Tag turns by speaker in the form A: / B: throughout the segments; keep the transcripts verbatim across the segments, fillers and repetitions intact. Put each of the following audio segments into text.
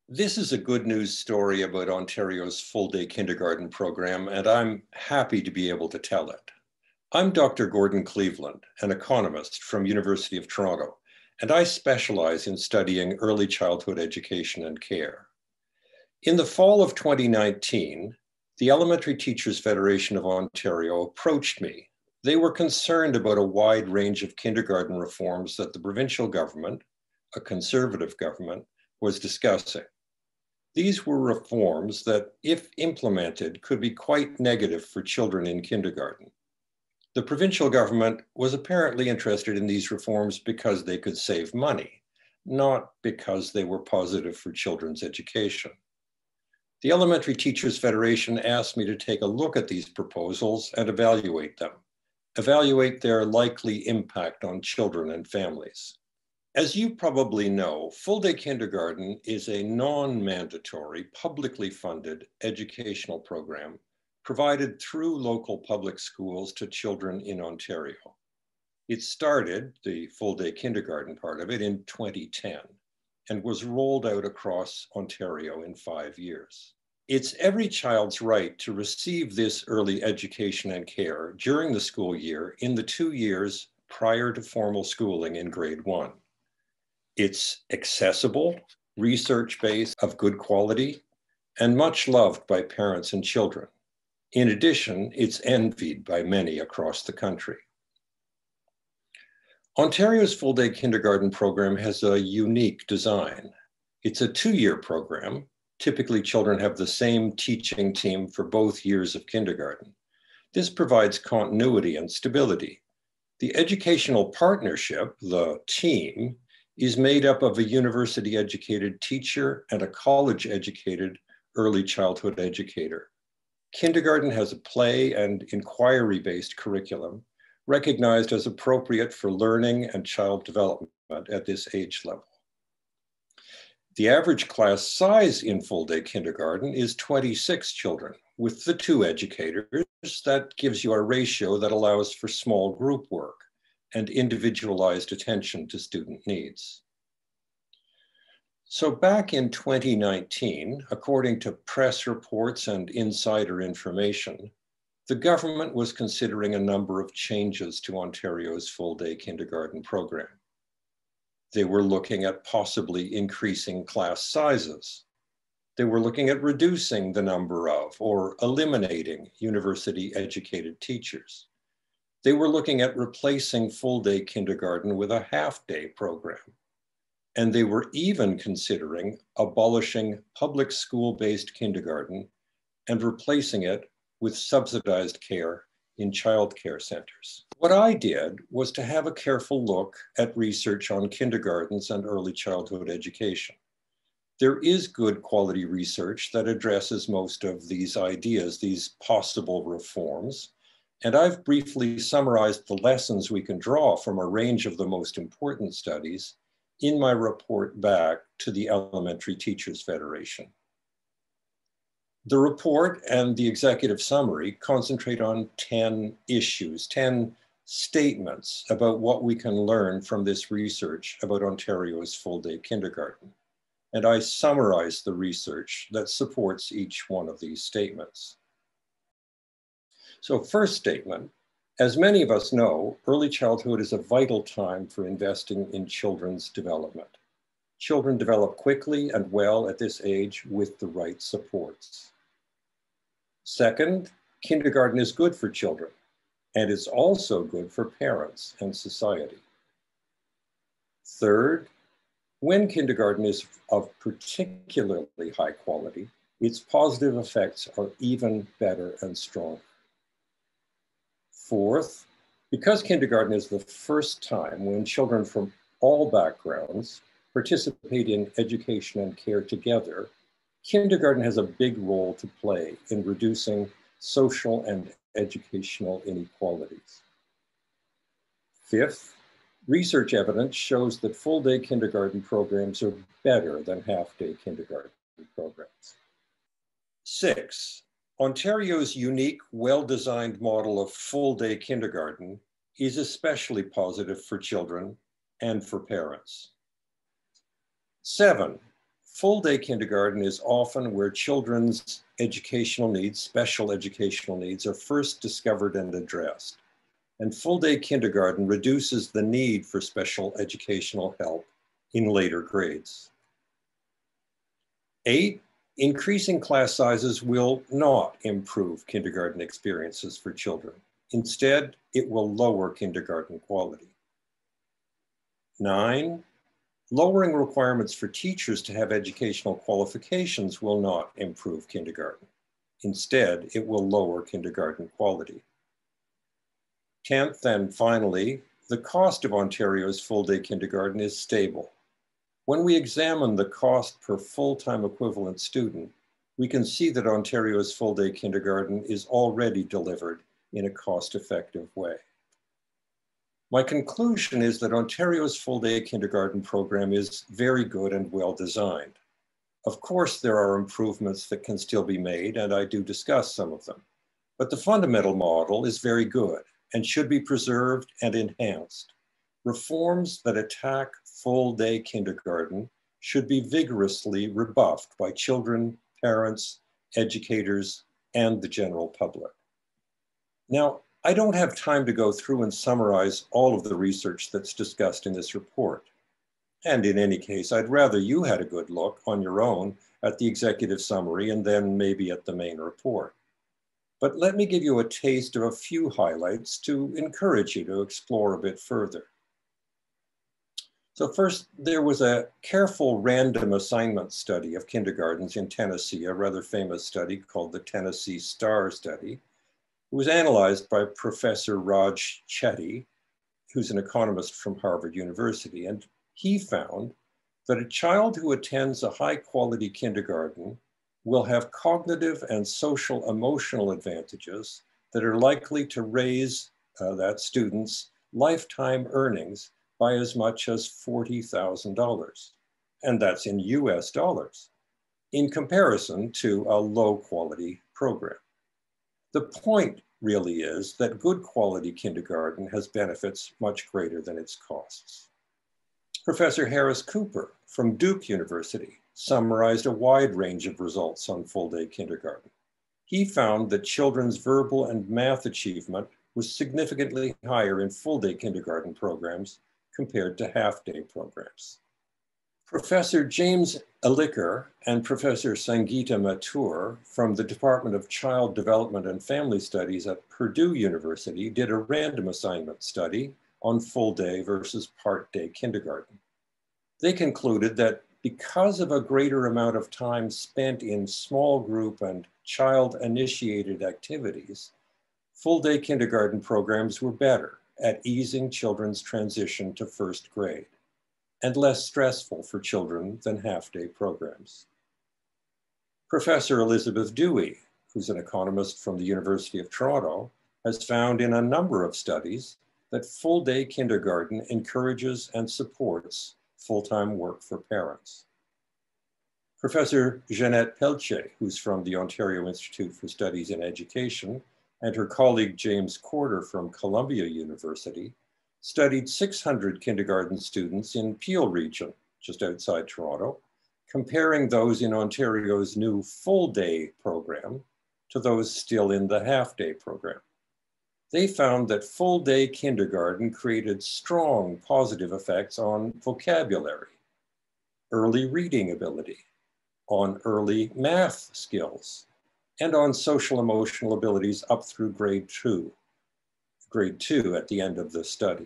A: This is a good news story about Ontario's full-day kindergarten program, and I'm happy to be able to tell it. I'm Doctor Gordon Cleveland, an economist from University of Toronto, and I specialize in studying early childhood education and care. In the fall of twenty nineteen, the Elementary Teachers Federation of Ontario approached me. They were concerned about a wide range of kindergarten reforms that the provincial government, a conservative government, was discussing. These were reforms that, if implemented, could be quite negative for children in kindergarten. The provincial government was apparently interested in these reforms because they could save money, not because they were positive for children's education. The Elementary Teachers Federation asked me to take a look at these proposals and evaluate them, evaluate their likely impact on children and families. As you probably know, full-day kindergarten is a non-mandatory, publicly funded educational program provided through local public schools to children in Ontario. It started, the full-day kindergarten part of it, in twenty ten and was rolled out across Ontario in five years. It's every child's right to receive this early education and care during the school year in the two years prior to formal schooling in grade one. It's accessible, research-based, of good quality, and much loved by parents and children. In addition, it's envied by many across the country. Ontario's full-day kindergarten program has a unique design. It's a two-year program. Typically, children have the same teaching team for both years of kindergarten. This provides continuity and stability. The educational partnership, the team, is made up of a university-educated teacher and a college-educated early childhood educator. Kindergarten has a play and inquiry-based curriculum recognized as appropriate for learning and child development at this age level. The average class size in full-day kindergarten is twenty-six children. With the two educators, that gives you a ratio that allows for small group work and individualized attention to student needs. So back in twenty nineteen, according to press reports and insider information, the government was considering a number of changes to Ontario's full-day kindergarten program. They were looking at possibly increasing class sizes. They were looking at reducing the number of or eliminating university-educated teachers. They were looking at replacing full-day kindergarten with a half-day program. And they were even considering abolishing public school-based kindergarten and replacing it with subsidized care in childcare centers. What I did was to have a careful look at research on kindergartens and early childhood education. There is good quality research that addresses most of these ideas, these possible reforms. And I've briefly summarized the lessons we can draw from a range of the most important studies in my report back to the Elementary Teachers Federation. The report and the executive summary concentrate on ten issues, ten statements about what we can learn from this research about Ontario's full-day kindergarten. And I summarize the research that supports each one of these statements. So first statement, as many of us know, early childhood is a vital time for investing in children's development. Children develop quickly and well at this age with the right supports. Second, kindergarten is good for children, and it's also good for parents and society. Third, when kindergarten is of particularly high quality, its positive effects are even better and stronger. Fourth, because kindergarten is the first time when children from all backgrounds participate in education and care together, kindergarten has a big role to play in reducing social and educational inequalities. Fifth, research evidence shows that full-day kindergarten programs are better than half-day kindergarten programs. Six, Ontario's unique, well-designed model of full-day kindergarten is especially positive for children and for parents. Seven, Full day kindergarten is often where children's educational needs, special educational needs, are first discovered and addressed. And full day kindergarten reduces the need for special educational help in later grades. Eight, increasing class sizes will not improve kindergarten experiences for children. Instead, it will lower kindergarten quality. Nine, lowering requirements for teachers to have educational qualifications will not improve kindergarten. Instead, it will lower kindergarten quality. Tenth, and finally, the cost of Ontario's full-day kindergarten is stable. When we examine the cost per full-time equivalent student, we can see that Ontario's full-day kindergarten is already delivered in a cost-effective way. My conclusion is that Ontario's full-day kindergarten program is very good and well designed. Of course, there are improvements that can still be made, and I do discuss some of them. But the fundamental model is very good and should be preserved and enhanced. Reforms that attack full-day kindergarten should be vigorously rebuffed by children, parents, educators, and the general public. Now, I don't have time to go through and summarize all of the research that's discussed in this report. And in any case, I'd rather you had a good look on your own at the executive summary and then maybe at the main report. But let me give you a taste of a few highlights to encourage you to explore a bit further. So first, there was a careful random assignment study of kindergartens in Tennessee, a rather famous study called the Tennessee STAR study. It was analyzed by Professor Raj Chetty, who's an economist from Harvard University, and he found that a child who attends a high-quality kindergarten will have cognitive and social emotional advantages that are likely to raise uh, that student's lifetime earnings by as much as forty thousand dollars, and that's in U S dollars, in comparison to a low-quality program. The point really is that good quality kindergarten has benefits much greater than its costs. Professor Harris Cooper from Duke University summarized a wide range of results on full-day kindergarten. He found that children's verbal and math achievement was significantly higher in full-day kindergarten programs compared to half-day programs. Professor James Elicker and Professor Sangeeta Mathur from the Department of Child Development and Family Studies at Purdue University did a random assignment study on full-day versus part-day kindergarten. They concluded that because of a greater amount of time spent in small group and child-initiated activities, full-day kindergarten programs were better at easing children's transition to first grade, and less stressful for children than half-day programs. Professor Elizabeth Dewey, who's an economist from the University of Toronto, has found in a number of studies that full-day kindergarten encourages and supports full-time work for parents. Professor Jeanette Pelche, who's from the Ontario Institute for Studies in Education, and her colleague James Corder from Columbia University, studied six hundred kindergarten students in Peel region, just outside Toronto, comparing those in Ontario's new full-day program to those still in the half-day program. They found that full-day kindergarten created strong positive effects on vocabulary, early reading ability, on early math skills, and on social emotional abilities up through grade two, grade two at the end of the study.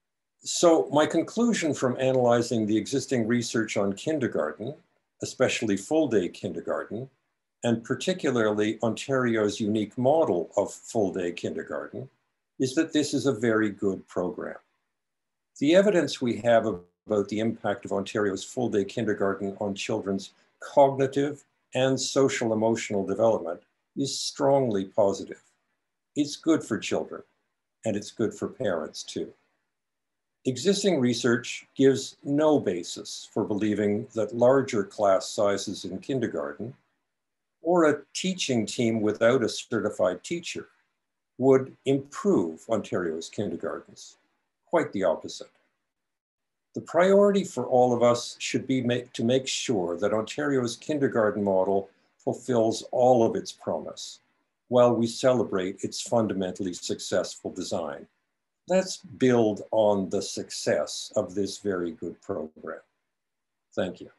A: So my conclusion from analyzing the existing research on kindergarten, especially full-day kindergarten, and particularly Ontario's unique model of full-day kindergarten, is that this is a very good program. The evidence we have about the impact of Ontario's full-day kindergarten on children's cognitive and social emotional development is strongly positive. It's good for children, and it's good for parents too. Existing research gives no basis for believing that larger class sizes in kindergarten or a teaching team without a certified teacher would improve Ontario's kindergartens. Quite the opposite. The priority for all of us should be make, to make sure that Ontario's kindergarten model fulfills all of its promise while we celebrate its fundamentally successful design. Let's build on the success of this very good program. Thank you.